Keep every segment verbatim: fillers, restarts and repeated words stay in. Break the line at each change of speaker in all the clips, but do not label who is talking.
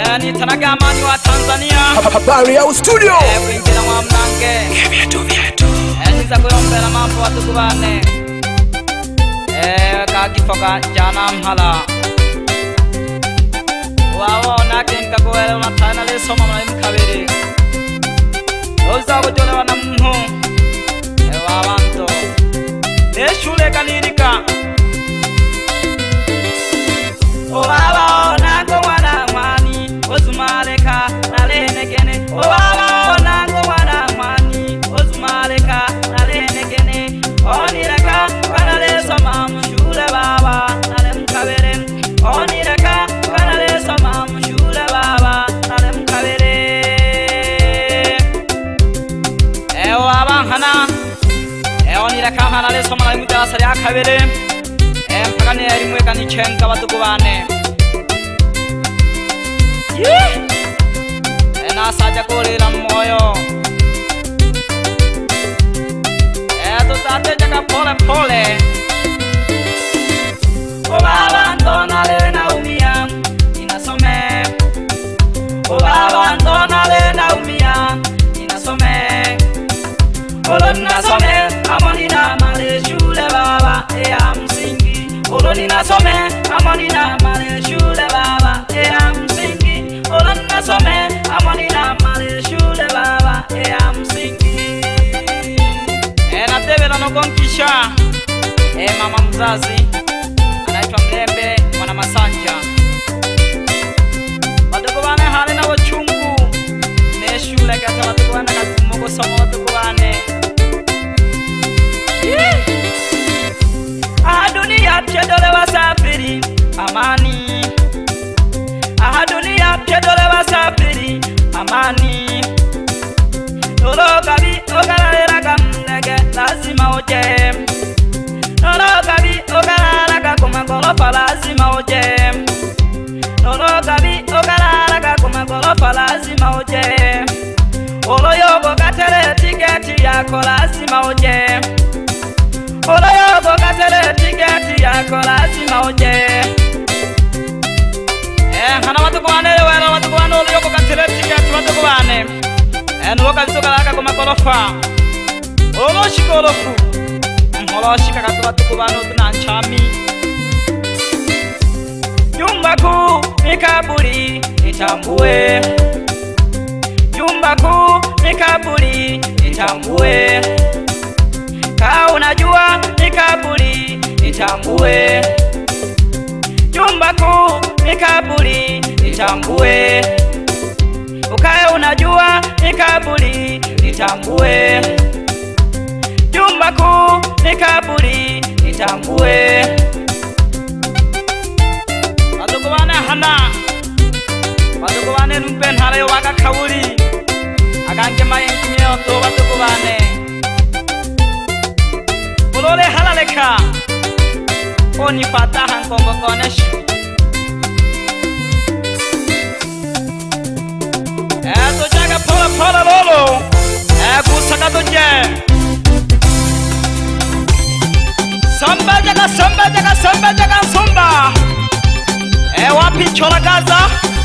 Eh, ni Tanaga Amani wa Tanzania.
Habari ya studio.
Eh, kuingira mwa mnange.
Viatu viatu.
Eh, niza kuyombera mambo watuku bane. Eh, kakifoka jana mhala. Wawona kenka kuwele unatana le soma mna mkabiri. Oza kujole wana mhu. Eh, wawanto. Ne shule kanirika. Wawona kuwana mwani. Ozumaleka nalenegene. Wawona kuwana mwani. Ozumaleka nalenegene. Onireka kanale soma mshule baba nale mkabere. Onireka kanale soma mshule baba nale mkabere. Ewa abahana. E onireka kanale soma nale mudasari akabere. E mpakane erimwe kanichenga batuku bane. Yee! E nasaja kurira moyo. E tutate jaga pole pole. O baba ndona le naumia ninasome. O baba ndona le naumia ninasome. Olo ninasome amoni na male shule baba ya msingi. Olo ninasome amoni na male shule baba ya msingi. Olo ninasome amoni na male shule baba ya msingi. E natebela no konkisha. E mama mzazi anaitwa Mlembe mwana Masanja. Wadogo bane hali na wachungu. Ne shule kata wadogo bane katumogo somo wadogo bane. Aha dunia pjedole wasafiri amani. Aha dunia pjedole wasafiri amani. Nolo kabi ogarara kamnege lazima oje. Nolo kabi ogarara kuma golofa lazima oje. Nolo kabi ogarara kuma golofa lazima oje. Olo yogo katere tiketi yako lazima oje. Olo yogo katere tiketi yako lazima oje. Eh, hana watu kuwane wela watu kuwane olo yogo katere tiketi watu kuwane. Eh, nulo kabiso kalaka kuma golofa. Olo shikolofu. Olo shika katu watu kuwane utunanchami. Jumba kuu ni kaburi nitambue. Jumba kuu ni kaburi nitambue. Ka unajua ni kaburi nitambue. Jumba kuu ni kaburi nitambue. Ukae unajua ni kaburi nitambue. Jumba kuu ni kaburi nitambue. Wadogo bane hana. Wadogo bane numpen hale waka kaburi. Agange mayenkinye oto wadogo bane. Ulole halaleka. Oni fatahan kongo konesh. Eh to jaga pola pola lolo. Eh kusaka to je. Samba jaga samba jaga samba jaga samba. Eh wapi chola Gaza?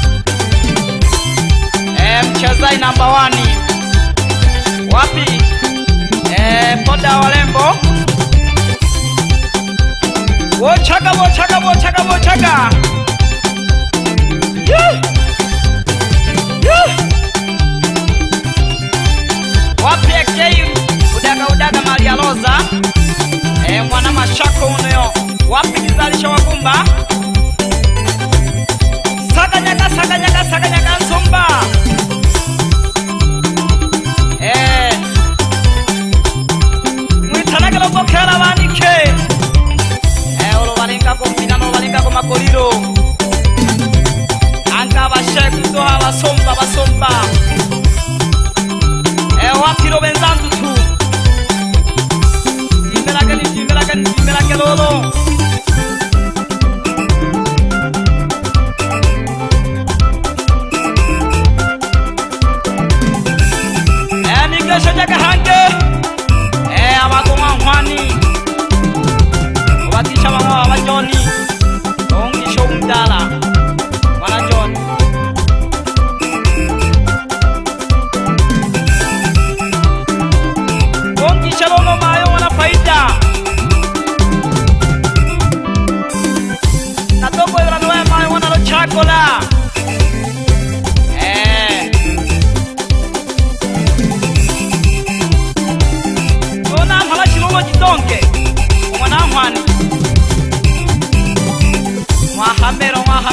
Eh mchezai number one. Wapi? Eh poda walembo. Wochaga wochaga wochaga wochaga. Yeah. Yeah. Wapi ekei udaga udaga Maria Loza. Eh mwana mashako unoyo. Wapi kizalisha wakumba. Saga nyaga saga nyaga saga nyaga nsumba. Eh Mwitanaga lobo kera banike. Eh olo balinga ko mpina no balinga ko makoliro.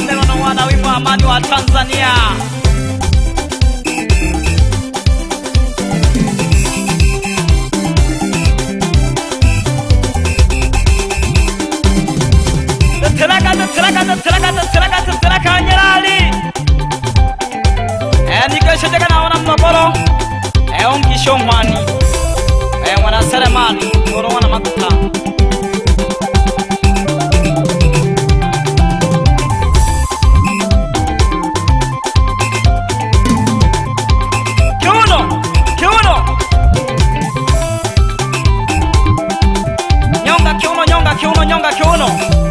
Mandela na wana wimbo amani wa Tanzania. Teraka teraka teraka teraka teraka nyerali. Eh nikashoteka na wana mnogoro. Eh onkisho mwani. Eh wana seremani ngoro wana matuka. Kiuno, kiuno. Nyonga kiuno, nyonga kiuno, nyonga kiuno.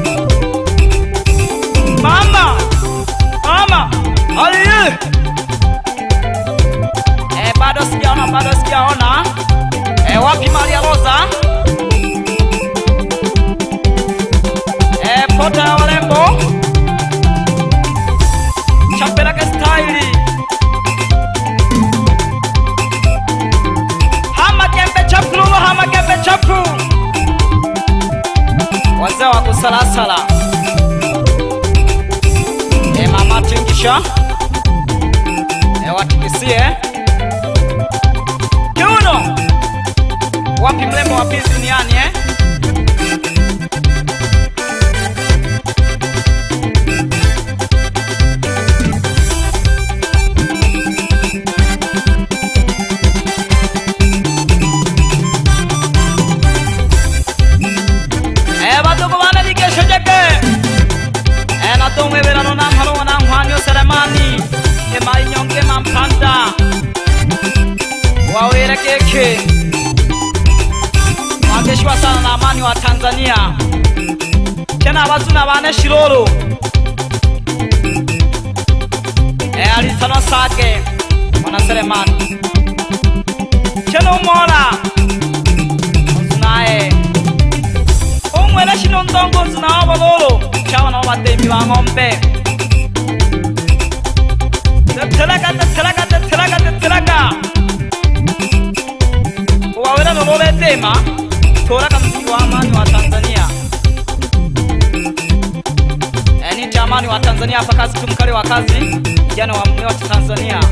Mama, mama, aliye. Eh bado sijaona, bado sijaona. Eh wapi Maria Rosa? Eh pota ya warembo. Chapela ke style. Hama kembe chapu, hama kembe chapu. Wazee wa kusalasala. E mama tingisha. E watikisie. Kiuno. Wapi mlembo wapi duniani eh? E badugu wana likesho jeke. E na tongwe vera no nam haro na mwanyo seremani. E mai nyonge mampanda. Wawere keke. Wangeshwa sana na amani wa Tanzania. Tena abazuna bane shiroro. E alitano sake wana seremani. Tena umola. Unae. Umwele shino ndongo zuna wabalolo. Chawa na wabatemi wa ngombe. Telaka, telaka, telaka, telaka. Uwawela nolole tema. Toraka mziki wa amani wa Tanzania. Eni jamani wa Tanzania hapa kazi tumkali wa kazi. Kijana wa mwe wa Tanzania.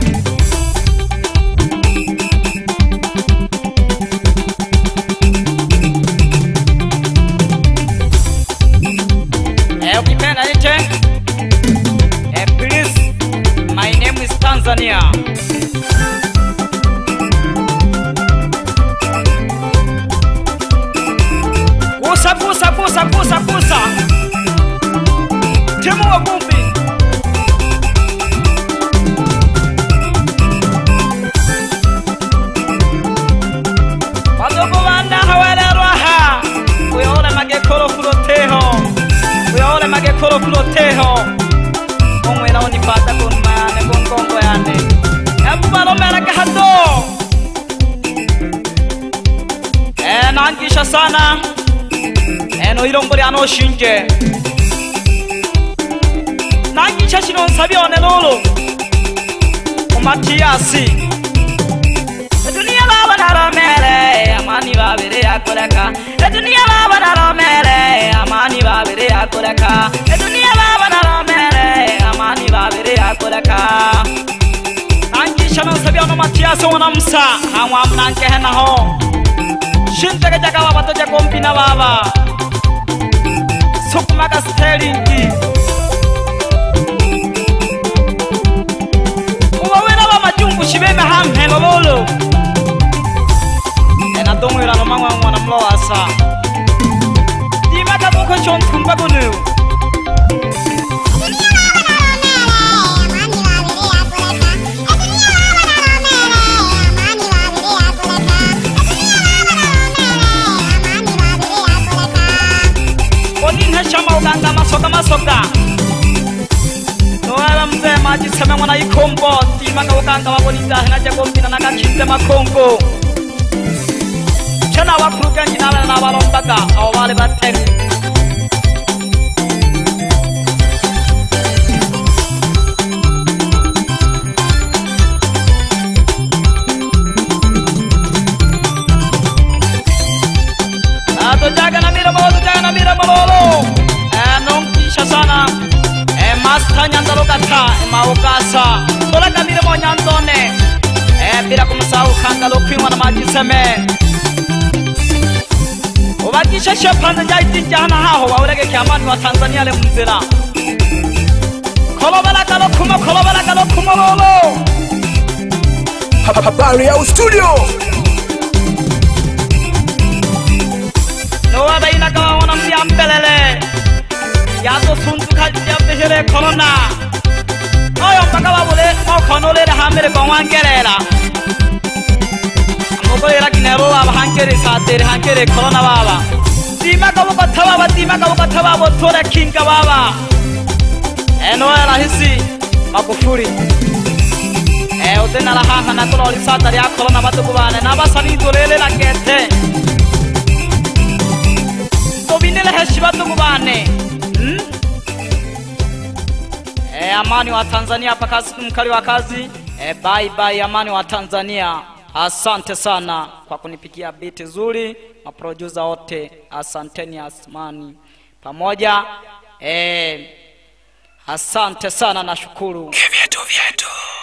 Eh ukipenda niche. Eh please. My name is Tanzania. Kusa kusa kusa kusa kusa. Timu wa Bumbi. Wadogo wanda hawele roha. Uyaole magekoro kuloteho. Uyaole magekoro kuloteho. Omwe na onipata kunmayane gongongo yane. Ebu balomera kahado. Eh nangisha sana. Eno ilombori ano shinje. Nangisha shino nsabione lolo. Omatiasi. Dunia lava nara mere. Amani babere ya koreka. Dunia lava nara mere. Amani babere ya koreka. Dunia lava nara mere. Amani babere ya koreka. Nangisha no nsabione Matiasi wana msa. Hawa mnanke hena ho. Shinteke jaka wabato jako mpina baba. Sukmaka stelingi. Uwawena wa majungu shibeme hamhe lololo. Ena dongo ila nomangwa mwana mloasa. Dimaka buko chontu mbagunu. Shama uganga masoka masoka. Noala mzee maji sema mwana ikombo. Timanga uganga wabonita hina jako mpina naka kinte makongo. Chana wakuruka njinala na walombaga. Awale bateri. Ato jaga na mira bolo, jaga na mira bolo. Eh nong kisha sana. Eh master Ugasa Nyanzalo Gata Maugasa Tola Kamile mo Nyanzone Eh bila kumsahau Kangalo Kwimwa na Majiseme Ubakisha shepanda jaiti jana haho waulege kiamani wa Tanzania le mzira Kolobala kalo kuma kolobala kalo kuma lolo
Habari ya studio
Noa baina kawa wana mbiambelele Yato suntu kaji ya pehele korona Oyo mpaka wabule Mokonole le hamile kwa wangerela Mokole la kinerola Hankere sateri hankere korona baba Dima kawu katawa ba dima kawu katawa ba Tore kinga baba Enoa rahisi Magufuli Eh utena la haha na tolo lisata ya korona batu kubane Na basa ni tolele la kete Tobinele heshi batu kubane Hmm? Eh amani wa Tanzania hapa kazi mkali wa kazi eh bye bye amani wa Tanzania asante sana kwa kunipigia beat nzuri maproducer wote asanteni asmani pamoja eh asante sana nashukuru
Vyetu vyetu